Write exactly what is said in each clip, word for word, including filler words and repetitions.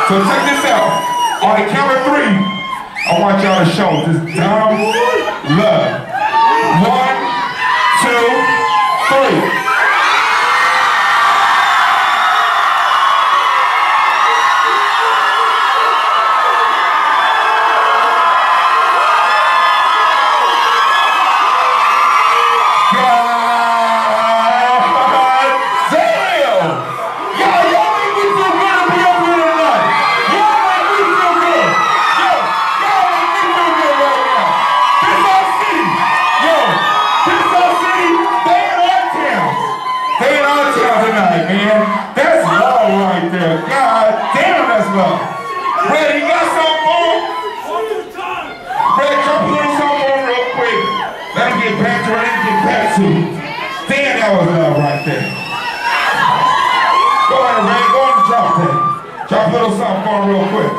So check this out. On the count of three, I want y'all to show this dumb love. One, two, three. Man, that's love right there. God damn, that's love. Red, you got something more? Red, come put something on real quick. Let him get back to where he get back to. Damn, that was love right there. Go ahead, Red, go on and drop that. Drop a little something for him real quick.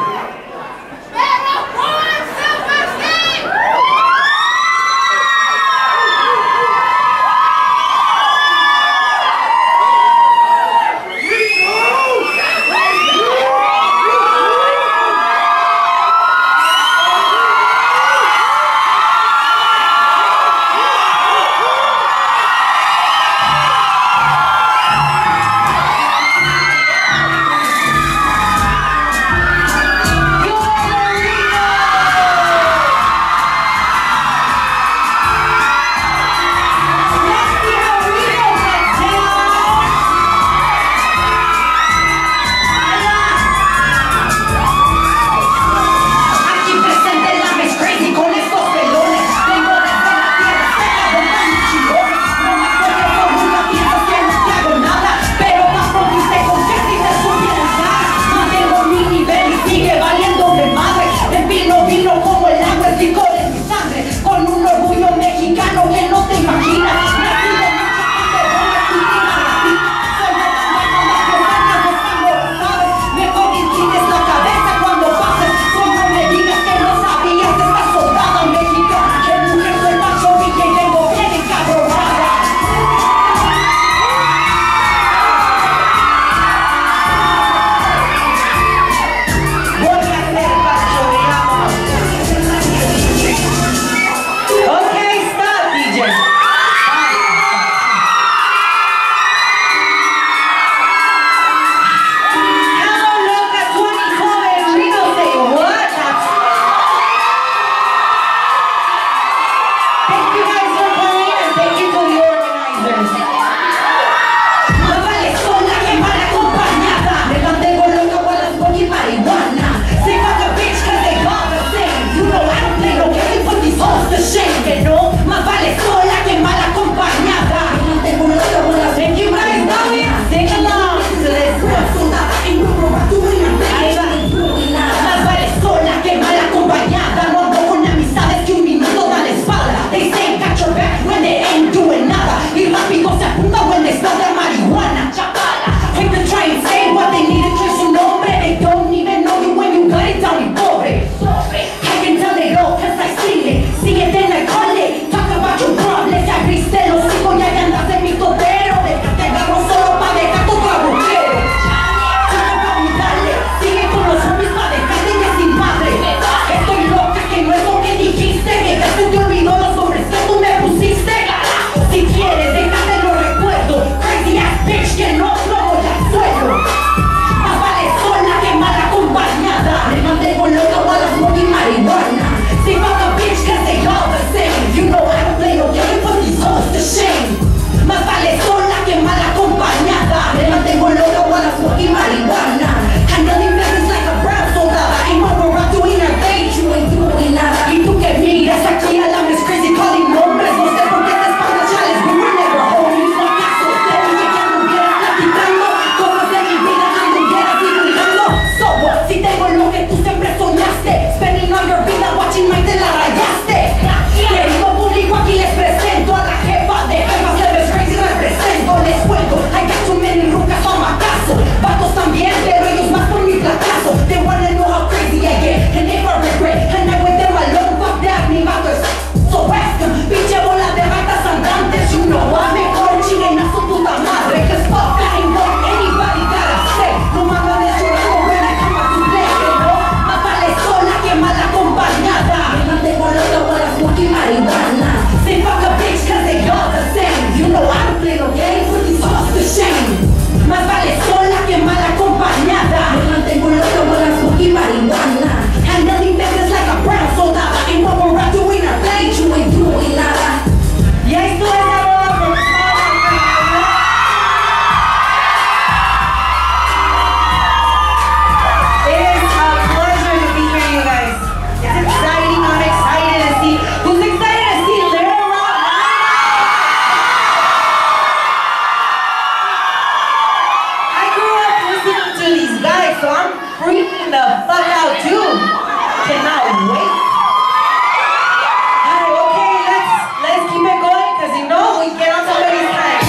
freaking the fuck out too. Cannot wait. Alright, okay, let's let's keep it going, cause you know we get on somebody's time.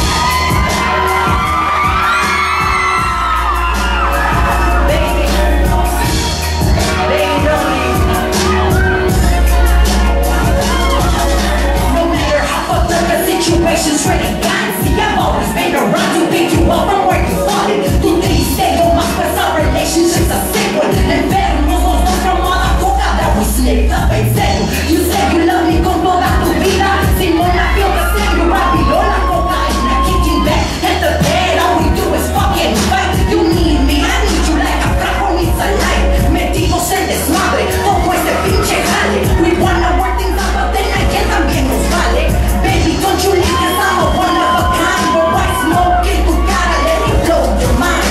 Baby, baby, don't leave. No matter how fucked up the situation's really gotten, see, I've always been around to pick you up from where you started. Tú triste, yo más pues our relationship's a sick one. Enfermos los dos from all the coca that we slipped up and said. You said you love me con toda tu vida. Simón, I feel the same. You right below la cocaína, kicking back at the bed. All we do is fucking fight. You need me, I need you like a flaco needs a light. Metidos en desmadre, todo ese pinche jale. We wanna work things out, but then again también nos vale. Baby, don't you leave, cause I'm a one of a kind. But white smoke in tu cara, let me blow your mind.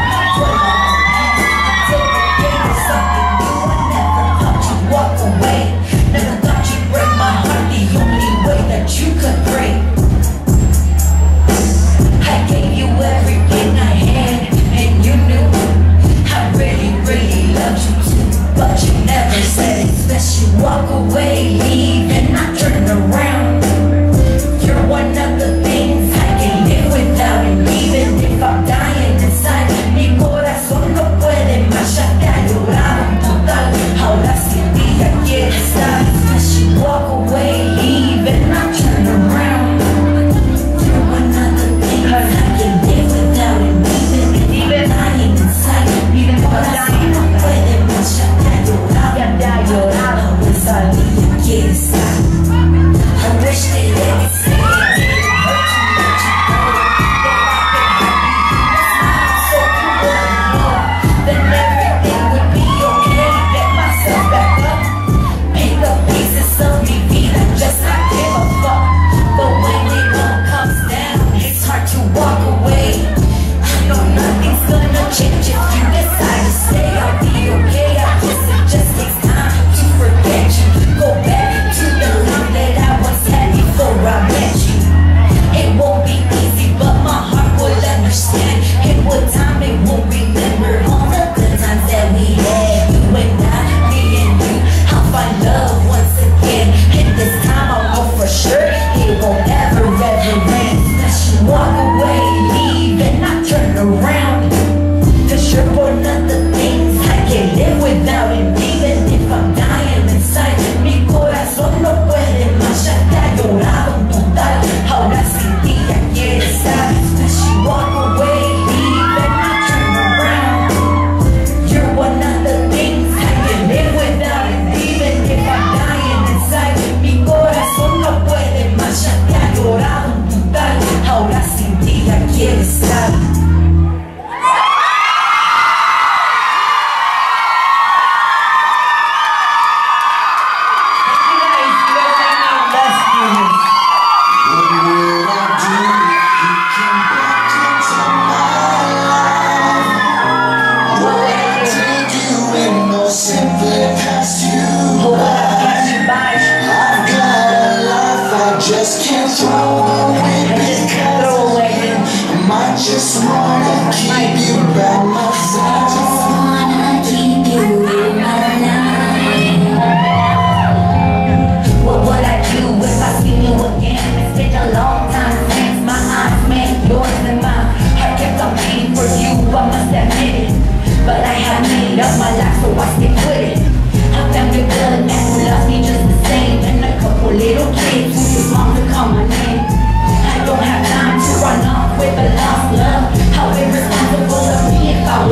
Walk away. finally I get it stopped. I wish they let me say it didn't hurt too much. You know that I've been happy. That's why I'm so cool. I know that everything would be okay. Get myself back up, pick up pieces of me, feet up just not give a fuck. But when it all comes down, it's hard to walk away. I know nothing's gonna change if you decide to stay. I'll be okay. I guess it just takes time to forget you. Go back to the love that I once had before I met you. It won't be easy, but my heart will understand. In what time it won't remember all the good times that we had. You and I, me and you, I'll find love once again. And this time I'll know for sure it won't ever, ever end. Walk away, leave, and I turn around. Cause you're one of the things I can't live without. And even if I'm dying inside, mi corazón no puede más. Ya te ha llorado en total. Ahora sin ti ya quiere estar. Cause you walk away, leave, and I turn around. You're one of the things I can't live without. And even if I'm dying inside, mi corazón no puede más. Ya te ha llorado en total. Ahora sin ti ya quiere estar. Just can't throw away because I might just wanna keep you by my side. Just wanna keep you in my life. What would I do if I see you again? It's been a long time since my eyes met yours and my heart kept on beating for you, I must admit it. But I have made up my life, so I stick with it. I found a good man who loves me just the same, and a couple little kids who just long to call my name. I don't have time to run off with a lost love. How irresponsible of me if I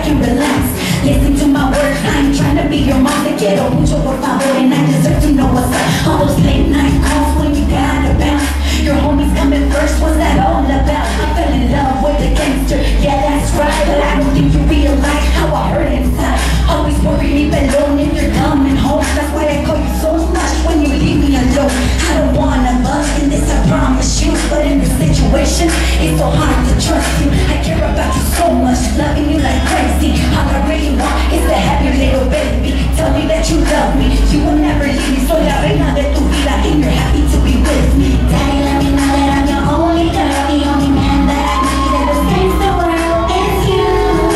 can relax. Listen to my words, I ain't trying to be your mom. Te quiero mucho, por favor, and I deserve to know what's up. All those late night calls when you got out of bounds. Your homies coming first, what's that all about? I fell in love with a gangster, yeah that's right. But I don't think you realize how I hurt inside. Always worry me alone if you're coming home. That's why I call you so much when you leave me alone. I don't wanna bust in this, I promise you. But in this situation, it's so hard to trust you. I care about you so much, loving you like crazy. All I really want is to have your little baby. Tell me that you love me, you will never leave me. Soy la reina de tu vida and you're happy to be with me. Daddy, let me know that I'm your only girl, the only man that I need in this gangsta world is you.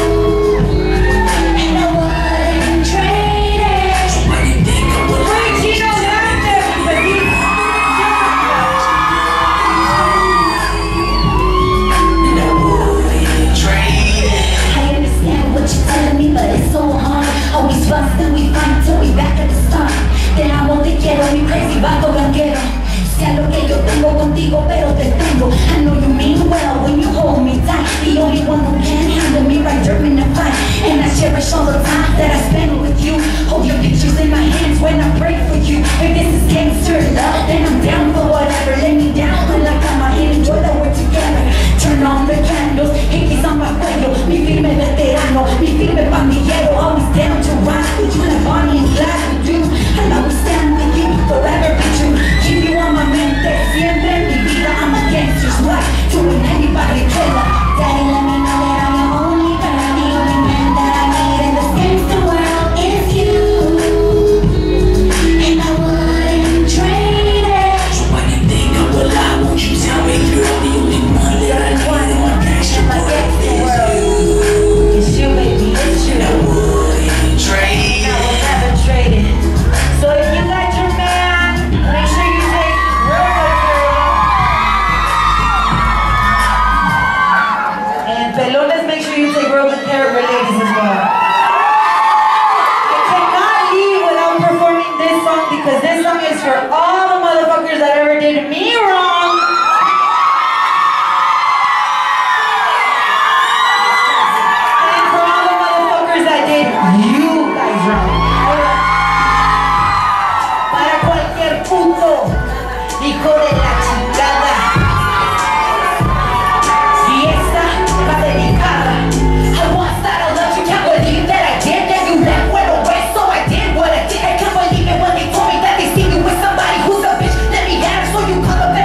And I wouldn't trade it. So what do you think I would like to do? And I wouldn't trade it. I understand what you're telling me, but it's so hard. Always fuss and we fight till we back at the start. Te amo, te quiero, mi crazy vato blanquero. Sea lo que yo tengo contigo, pero te tengo. I know you mean well when you hold me tight. The only one who can handle me right during the fight. And I cherish all the time that I spend with you. Hold your pictures in my hands when I pray for you. If this is gangster love, then I'm down for whatever. Lay me down when I come out and enjoy that we're together. Turn on the candles, hickeys on my cuello. Mi firme veterano, mi firme pandillero. Always down to ride with you like Bonnie and Clyde we do. And I will stand with you, forever be true. Keep you on my mente, siempre en mi vida. I'm a gangster's wife, doing anybody killer. Daddy, let me know that I'm your only girl. The only man that I need in this gangster world is you. And I wouldn't trade it. So when you think I will lie, won't you tell me, girl? The only one that I need in my gangster world is you. It's you, baby, it's you. And I wouldn't trade it. I will never trade it. So if you got your man, make sure you take real good care of him. And pelones, make sure you take real good care of your ladies as well. I cannot leave without performing this song because this song is for all the motherfuckers that ever did me wrong. And for all the motherfuckers that did you guys wrong. Para cualquier puto hijo de la chingada. Y esta va dedicada. I once thought I loved you, can't believe that I did. That you left went away, so I did what I did. I can't believe it when they told me that they see you with somebody who's a bitch. Let me at her so you come up.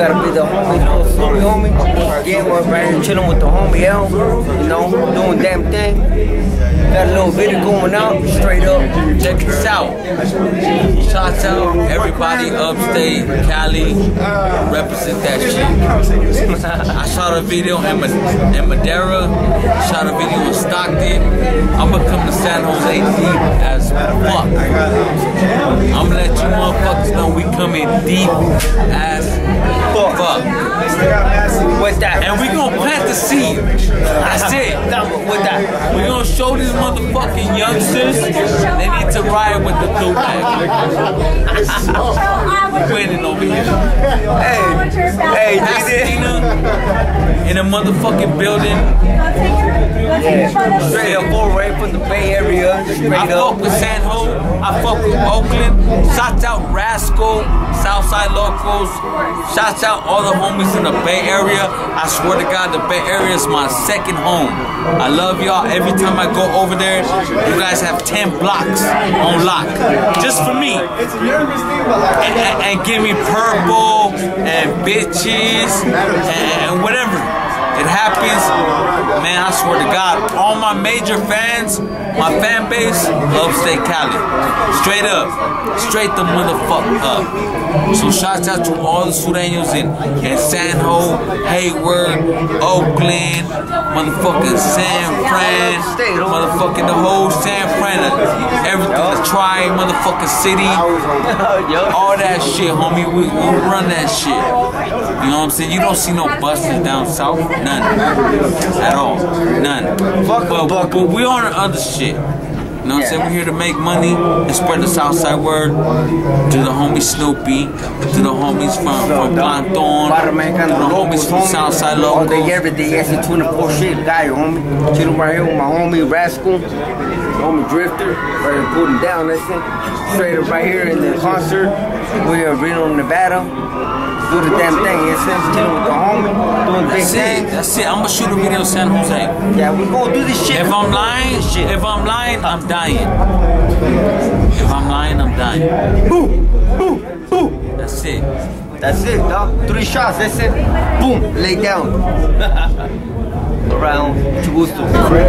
gotta be the homie, little Snoopy homie. Yeah, we're right here chilling with the homie L. You know, doing damn thing. Got a little video going out, straight up. Check this out. Shout out everybody upstate, Cali, represent that shit. I shot a video in, Ma in Madera, shot a video in Stockton. I'm gonna come to San Jose deep as fuck. I'm gonna let you motherfuckers know we coming deep as fuck. With that. And we gonna plant the seed. That's it. With that. We gonna show these motherfucking youngsters they need to ride with the blue bag. Winning over here. Hey, hey, Pasadena in a motherfucking building. yeah. Straight up, all right from the Bay Area. Straight I up. fuck with San Jose. I fuck with Oakland. Shouts out Rascal, Southside Locals. Shouts out all the homies in the Bay Area. I swear to God, the Bay Area is my second home. I love y'all. Every time I go over there, you guys have ten blocks on lock. Just for me. And, and, and give me purple and bitches and whatever. It happens, man, I swear to God, all my major fans, my fan base, upstate Cali. Straight up. Straight the motherfucker up. So shouts out to all the Sureños in, in San Jose, Hayward, Oakland, motherfucking San Fran, motherfucking the whole San Fran, everything, the Tri, motherfucking city, all that shit, homie, we, we run that shit. You know what I'm saying? You don't see no buses down south, none. At all. None. But, but, but we on the other shit. You know what I'm saying? We're here to make money and spread the Southside word to the homies Snoopy, to the homies from, from Planton, to the homies from Southside All Locals. day, every day, that's a twenty-four shit guy, homie. Chilling right here with my homie Rascal, homie Drifter, right here putting down, that's it. Straight up right here in the concert. We're in Reno, Nevada. Do the damn thing, you know, chilling with the homie, doing big That's things. it. That's it. I'm gonna shoot a video in San Jose. Yeah, we gonna do this shit. If I'm lying, if I'm lying, I'm dying. If I'm lying, I'm dying. Boom, boom, boom. That's it. That's it, dog. Three shots, that's it. Boom, lay down. Around, mucho gusto.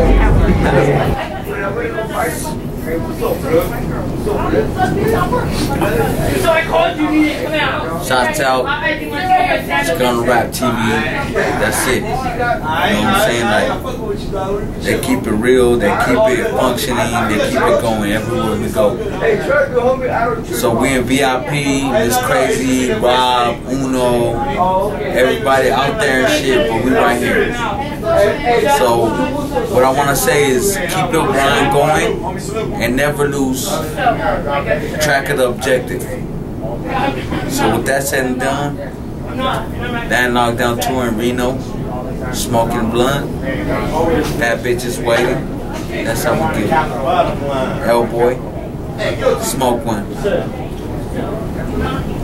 Shouts out, it's Gun Rap T V. That's it. You know what I'm saying? Like, they keep it real, they keep it functioning, they keep it going everywhere we go. So we in V I P, Miss Crazy, Rob, Uno, everybody out there and shit, but we right here. So what I want to say is keep your grind going and never lose track of the objective. So with that said and done, that knockdown tour in Reno, smoking blunt, that bitch is waiting. That's how we get it. Hellboy, smoke one.